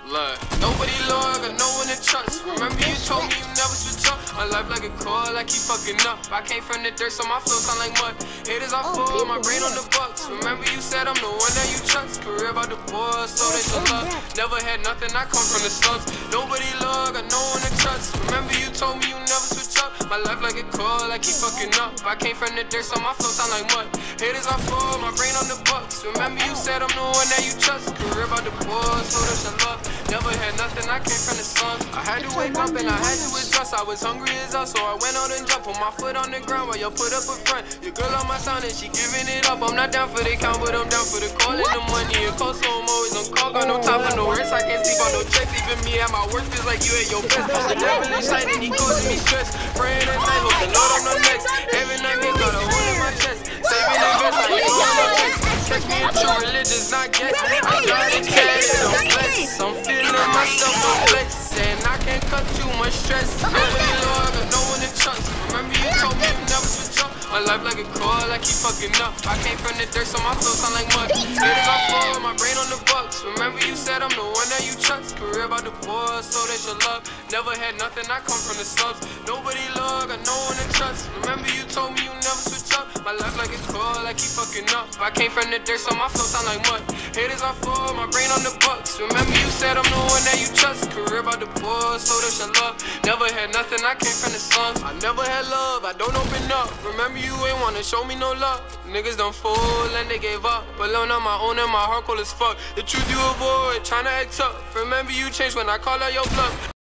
Look, nobody loyal, got no one to trust. Remember you told me you never switch up. My life like a coil, I keep fucking up. I came from the dirt, so my flow sound like mud. Haters are full, my brain on the bucks. Remember you said I'm the one that you trust. Career about the boys, so they should love. Never had nothing, I come from the slums. Nobody loyal, got no one to trust. Remember you told me you never switch up. My life like a coil, I keep fucking up. I came from the dirt, so my flow sound like mud. Haters are full, my brain on the bucks. Remember you said I'm the one that you trust. Career about the boys, so they should love. Never had nothing, I came from the slums. I had to wake up and I had to adjust. I was hungry as hell, so I went out and jumped. Put my foot on the ground while you put up a front. Your girl on my sound and she giving it up. I'm not down for the count, but I'm down for the call and the money. It costs, so I'm always on call. Got no time for no rest, I can't sleep on no checks. Even me at my worst feels like you at your best. The devil inside and he causing me stress. Praying at night, hope the Lord I'm no next. Every night me got a hole in my chest. Saving the best, I ain't going no checks. Catch me in true religion's not yet. I got it tatted on flex. I'm feeling myself on flex. And I can't cut too much stress. Nobody loyal, got no one to trust. Remember you told me you never switch up. My life like a coil, I keep fucking up. I came from the dirt, so my flow sound like mud. Haters are full, my brain on the bucks. Remember you said I'm the one that you trust. Career about the boys, so they should love. Never had nothing, I come from the slums. Nobody loyal, got no one to trust. Remember you told me you never switch up. My life like a coil, I keep fucking up. I came from the dirt, so my flow sound like mud. Haters are full, my brain on the bucks. Remember you said I'm the one that you trust. Career about the boys, so they should love. Never had nothing, I came from the slums. I never had love, I don't open up. Remember you ain't wanna show me no love. Niggas done fool and they gave up. But alone on my own and my heart cold as fuck. The truth you avoid, tryna act tough. Remember you changed when I call out your bluff.